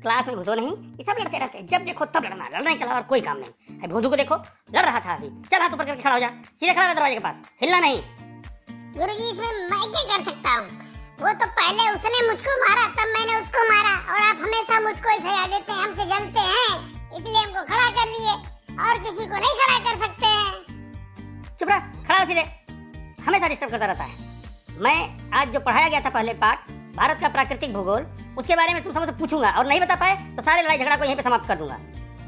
Class में घुसो नहीं, ये सब लड़ते रहते हैं, जब देखो तब लड़ना, लड़ने के अलावा और कोई काम नहीं है। भोंदू को देखो लड़ रहा था अभी, चल हाथ ऊपर करके खड़ा हो जा, सीधे खड़ा रह दरवाजे के पास, हिलना नहीं। गुरुजी इसमें मैं क्या कर सकता हूँ? वो तो पहले उसने मुझको मारा, तब मैंने उसको मारा, और आप हमेशा मुझको ही सजा देते हैं, हमसे जलते हैं, इसलिए हमको खड़ा कर दिए, और किसी को नहीं खड़ा कर सकते हैं। चुप रह, खड़ा हो सीधे, हमेशा डिस्टर्ब करता रहता है। मैं आज जो पढ़ाया गया था पहले पाठ भारत का प्राकृतिक भूगोल, उसके बारे में तुम सबसे पूछूंगा और नहीं बता पाए तो सारे लड़ाई झगड़ा को यहीं पे समाप्त कर दूंगा।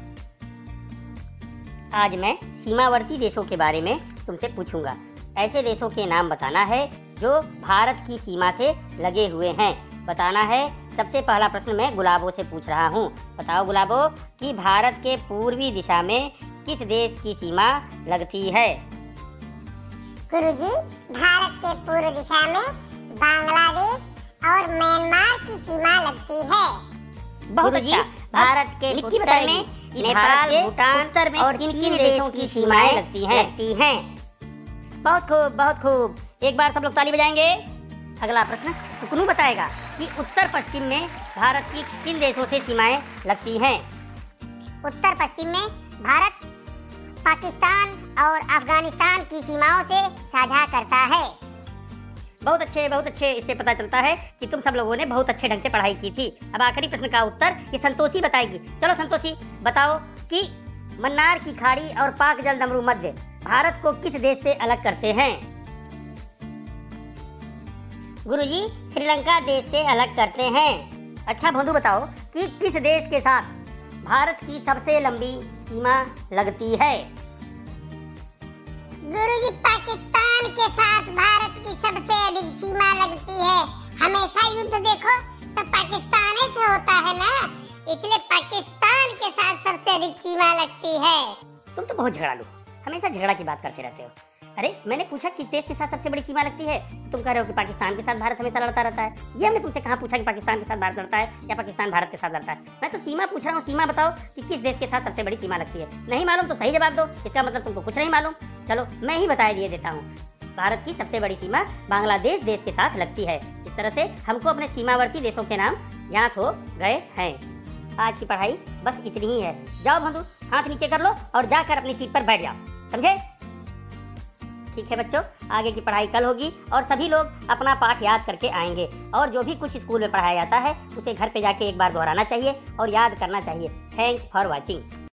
आज मैं सीमावर्ती देशों के बारे में तुमसे पूछूंगा। ऐसे देशों के नाम बताना है जो भारत की सीमा से लगे हुए हैं, बताना है। सबसे पहला प्रश्न मैं गुलाबों से पूछ रहा हूँ। बताओ गुलाबों कि भारत के पूर्वी दिशा में किस देश की सीमा लगती है? गुरुजी भारत के पूर्व दिशा में बांग्लादेश और म्यांमार की सीमा लगती है। बहुत अच्छा। भारत के उत्तर में नेपाल, भूटान उत्तर में और किन देशों की सीमाएं लगती हैं? बहुत खूब, बहुत खूब। एक बार सब लोग ताली बजाएंगे। अगला प्रश्न टुकनू बताएगा कि उत्तर पश्चिम में भारत की किन देशों से सीमाएं लगती हैं? उत्तर पश्चिम में भारत पाकिस्तान और अफगानिस्तान की सीमाओं से साझा करता है। बहुत अच्छे, बहुत अच्छे। इससे पता चलता है कि तुम सब लोगों ने बहुत अच्छे ढंग से पढ़ाई की थी। अब आखिरी प्रश्न का उत्तर ये संतोषी बताएगी। चलो संतोषी बताओ कि मन्नार की खाड़ी और पाक जल डमरू मध्य भारत को किस देश से अलग करते हैं? गुरुजी श्रीलंका देश से अलग करते हैं। अच्छा भोंदू बताओ कि किस देश के साथ भारत की सबसे लंबी सीमा लगती है? गुरुजी पाकिस्तान के साथ भारत की सबसे अधिक सीमा लगती है। हमेशा युद्ध देखो तो पाकिस्तान से होता है ना, इसलिए पाकिस्तान के साथ सबसे अधिक सीमा लगती है। तुम तो बहुत झगड़ालू, हमेशा झगड़ा की बात करते रहते हो। अरे मैंने पूछा किस देश के साथ सबसे बड़ी सीमा लगती है, तुम कह रहे हो कि पाकिस्तान के साथ भारत हमेशा लड़ता रहता है। ये हमने तुमसे कहाँ पूछा कि पाकिस्तान के साथ भारत लड़ता है या पाकिस्तान भारत के साथ लड़ता है? मैं तो सीमा पूछ रहा हूँ। सीमा बताओ कि किस देश के साथ सबसे बड़ी सीमा लगती है। नहीं मालूम तो सही जवाब दो, इसका मतलब तुमको कुछ नहीं मालूम। चलो मैं ही बता दिए देता हूँ। भारत की सबसे बड़ी सीमा बांग्लादेश देश के साथ लगती है। इस तरह से हमको अपने सीमावर्ती देशों के नाम याद हो गए हैं। आज की पढ़ाई बस इतनी ही है। जाओ बंधु, हाथ नीचे कर लो और जाकर अपनी सीट पर बैठ जाओ, समझे? ठीक है बच्चों, आगे की पढ़ाई कल होगी और सभी लोग अपना पाठ याद करके आएंगे। और जो भी कुछ स्कूल में पढ़ाया जाता है उसे घर पे जाके एक बार दोहराना चाहिए और याद करना चाहिए। Thanks for watching.